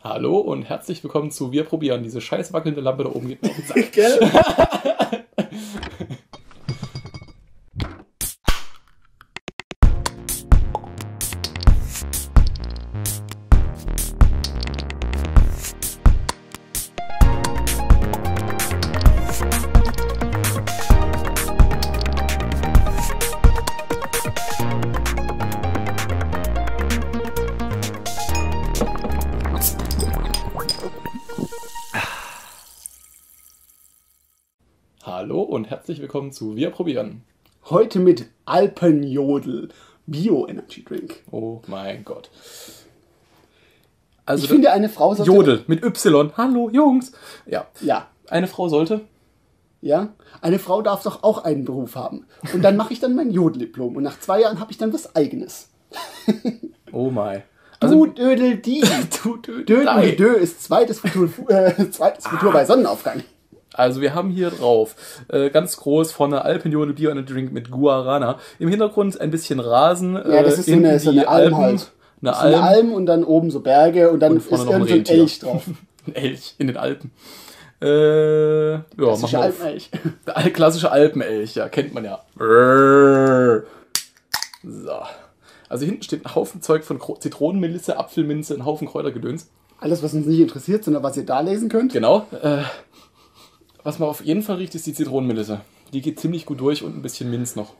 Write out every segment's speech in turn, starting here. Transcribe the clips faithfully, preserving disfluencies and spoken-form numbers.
Hallo und herzlich willkommen zu Wir probieren. Diese scheiß wackelnde Lampe da oben geht mir auf den Sack. Gell? Hallo und herzlich willkommen zu Wir probieren. Heute mit Alpenjodel Bio Energy Drink. Oh mein Gott. Also Ich finde, eine Frau sollte... Jodel mit Y. Hallo Jungs. Ja. Ja, Eine Frau sollte. ja. Eine Frau darf doch auch einen Beruf haben. Und dann mache ich dann mein Jodeldiplom. Und nach zwei Jahren habe ich dann was Eigenes. Oh mein. Du Dödel die. Du, du, Dödel nein. und Dö ist zweites Futur, äh, zweites Futur bei Sonnenaufgang. Also wir haben hier drauf äh, ganz groß vorne Alpenjodel Bio Energy Drink mit Guarana. Im Hintergrund ein bisschen Rasen. Ja, das ist so in eine, so die eine Alm Alpen. halt. Eine Das ist eine Alm. Alm und dann oben so Berge und dann Und ist vorne noch ein irgend so ein Rentier. Elch drauf. Ein Elch in den Alpen. Äh, ja, Das mach ist mal ein auf. Alpenelch. Der al- klassische Alpenelch, ja, kennt man ja. So. Also hinten steht ein Haufen Zeug von Kro- Zitronenmelisse, Apfelminze, ein Haufen Kräutergedöns. Alles, was uns nicht interessiert, sondern was ihr da lesen könnt. Genau. Äh, was man auf jeden Fall riecht, ist die Zitronenmelisse. Die geht ziemlich gut durch und ein bisschen Minz noch.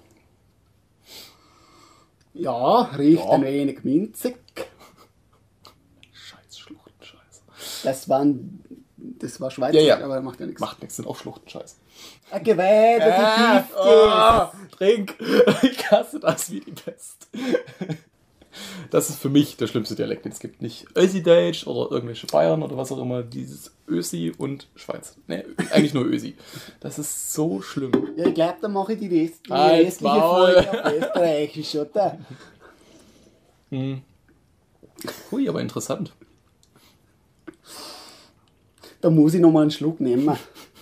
Ja, riecht Ja. ein wenig minzig. Scheiß Schluchtenscheiß. Das waren, das war Schweizer, Ja, ja. aber macht ja nichts. Macht nichts, sind auch Schluchtenscheiß. Ein Geweih, der Ah, Gift oh, trink. Ich hasse das wie die Pest. Das ist für mich der schlimmste Dialekt, den es gibt. Nicht Ösi-Deutsch oder irgendwelche Bayern oder was auch immer. Dieses Ösi und Schweiz. Nee, eigentlich nur Ösi. Das ist so schlimm. Ja, ich glaube, dann mache ich die, Rest, die Halt's restliche Maul. Folge auf Österreichisch, oder? Hui, aber interessant. Da muss ich nochmal einen Schluck nehmen.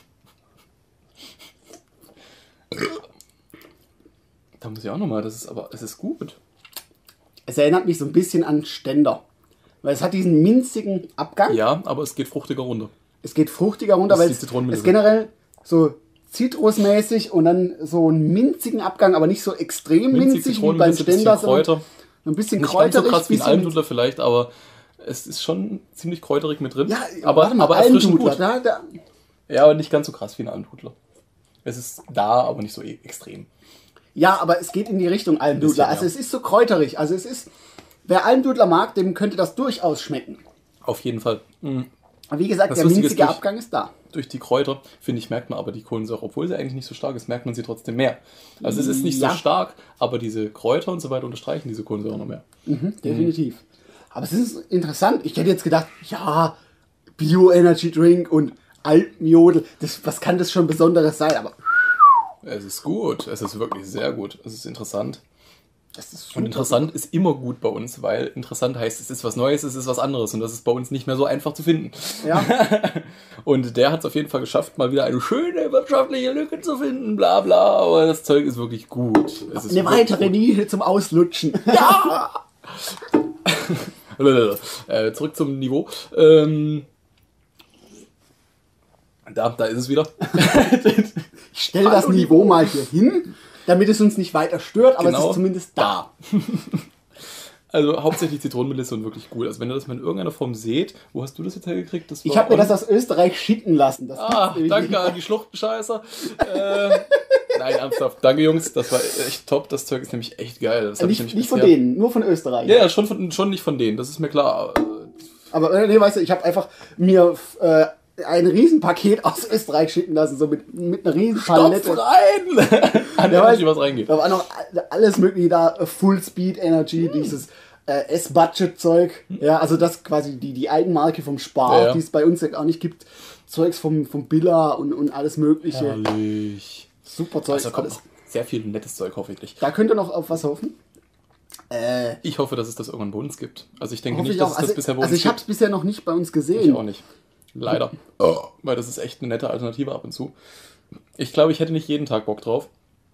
Da muss ich auch nochmal, das ist aber, es ist gut. Es erinnert mich so ein bisschen an Ständer. Weil es hat diesen minzigen Abgang. Ja, aber es geht fruchtiger runter. Es geht fruchtiger runter, Das weil ist es die Zitronenmelisse. ist generell so zitrusmäßig und dann so einen minzigen Abgang, aber nicht so extrem Minzig, minzig wie beim Zitronenmelisse, bisschen Ständer, sondern Kräuter. ein bisschen Nicht ganz so kräuterig. krass wie ein bisschen- Almdudler vielleicht, aber es ist schon ziemlich kräuterig mit drin. Ja, aber, warte mal, aber erfrischend Almdudler, gut. da, da, Ja, aber nicht ganz so krass wie ein Almdudler. Es ist da, aber nicht so e- extrem. Ja, aber es geht in die Richtung Almdudler. Bisschen, Also ja. es ist so kräuterig. Also es ist, wer Almdudler mag, dem könnte das durchaus schmecken. Auf jeden Fall. Mhm. Aber wie gesagt, Das der Lustige ist, minzige durch- Abgang ist da. Durch die Kräuter, finde ich, merkt man aber die Kohlensäure, obwohl sie eigentlich nicht so stark ist, merkt man sie trotzdem mehr. Also es ist nicht Ja. so stark, aber diese Kräuter und so weiter unterstreichen diese Kohlensäure noch mehr. Mhm, definitiv. Aber es ist interessant. Ich hätte jetzt gedacht, ja, Bio-Energy Drink und Alpenjodel, das, was kann das schon Besonderes sein? Aber Es ist gut, es ist wirklich sehr gut, es ist interessant. das ist Und super. interessant ist immer gut bei uns, weil interessant heißt, es ist was Neues, es ist was anderes und das ist bei uns nicht mehr so einfach zu finden. Ja, Und der hat es auf jeden Fall geschafft, mal wieder eine schöne wirtschaftliche Lücke zu finden, bla bla, aber das Zeug ist wirklich gut. Es ist eine weitere Nische zum Auslutschen. Ja! äh, zurück zum Niveau. Ähm, da, da ist es wieder. Ich stelle das Hallo, Niveau mal hier hin, damit es uns nicht weiter stört, aber es Genau. ist zumindest da. Also hauptsächlich Zitronenmelisse und wirklich gut. Also wenn ihr das mal in irgendeiner Form seht, wo hast du das jetzt hergekriegt? Das Ich war habe mir on- das aus Österreich schicken lassen. Das Ah, gibt's nämlich danke nicht. an die Schluchtenscheißer. äh, nein, ernsthaft. Danke, Jungs. Das war echt top. Das Zeug ist nämlich echt geil. Das hab ich Nicht, nämlich nicht von bisher- denen, nur von Österreich. Ja, ja, schon, von, schon nicht von denen. Das ist mir klar. Aber äh, nee, weißt du, ich habe einfach mir äh, ein Riesenpaket aus Österreich schicken lassen, so mit, mit einer riesen Stopf Palette. rein! An Ja, Energy, weil- was reingeht. Da war noch alles mögliche da, äh, Full Speed Energy, dieses äh, S-Budget-Zeug. Ja, also das quasi die, die Eigenmarke vom Spar, Ja, ja. die es bei uns ja auch nicht gibt. Zeugs vom, vom Billa und, und alles mögliche. Herrlich. Super Zeug. Also da kommt alles. noch sehr viel nettes Zeug, hoffentlich. Da könnt ihr noch auf was hoffen. Äh, Ich hoffe, dass es das irgendwann bei uns gibt. Also ich denke hoffe nicht, ich dass auch. es das Also, bisher bei uns also ich habe es gibt. bisher noch nicht bei uns gesehen. Ich auch nicht. Leider. Weil das ist echt eine nette Alternative ab und zu. Ich glaube, ich hätte nicht jeden Tag Bock drauf.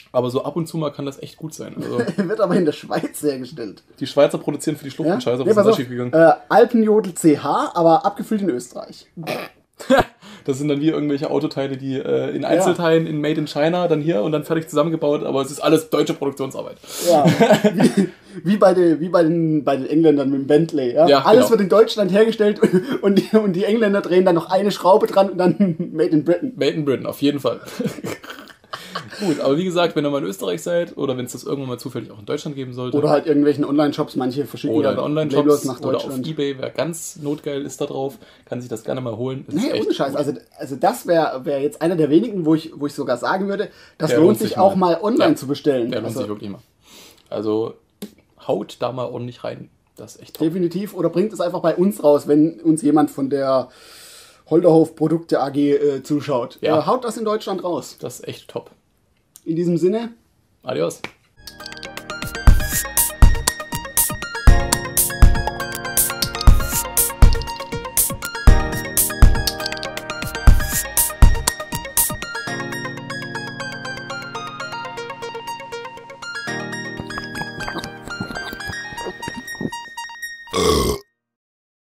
Aber so ab und zu mal kann das echt gut sein. Also, Wird aber in der Schweiz hergestellt. die Schweizer produzieren für die Schluchtenscheiße, Nee, was ist pass da auf, schief gegangen? äh, Alpenjodel C H, aber abgefüllt in Österreich. Das sind dann wie irgendwelche Autoteile, die äh, in Einzelteilen in Made in China dann hier und dann fertig zusammengebaut, aber es ist alles deutsche Produktionsarbeit. Ja, wie, wie, bei, den, wie bei, den, bei den Engländern mit dem Bentley. Ja? Ja, Alles genau. wird in Deutschland hergestellt und die, und die Engländer drehen dann noch eine Schraube dran und dann Made in Britain. Made in Britain, auf jeden Fall. Gut, aber wie gesagt, wenn ihr mal in Österreich seid oder wenn es das irgendwann mal zufällig auch in Deutschland geben sollte. Oder halt irgendwelchen Online-Shops, manche verschicken Oder ja in Labels Online-Shops nach oder auf Deutschland. Ebay, wer ganz notgeil ist da drauf, kann sich das gerne mal holen. Das ist Nee, echt ohne Scheiß. gut. Also, also das wäre wär jetzt einer der wenigen, wo ich, wo ich sogar sagen würde, das Der lohnt lohnt sich sich auch mal. mal online Ja, zu bestellen. Der lohnt Also sich wirklich mal. Also haut da mal ordentlich rein. Das ist echt top. definitiv. Oder bringt es einfach bei uns raus, wenn uns jemand von der Holderhof Produkte A G äh, zuschaut. Ja. Äh, haut das in Deutschland raus. Das ist echt top. In diesem Sinne. Adios.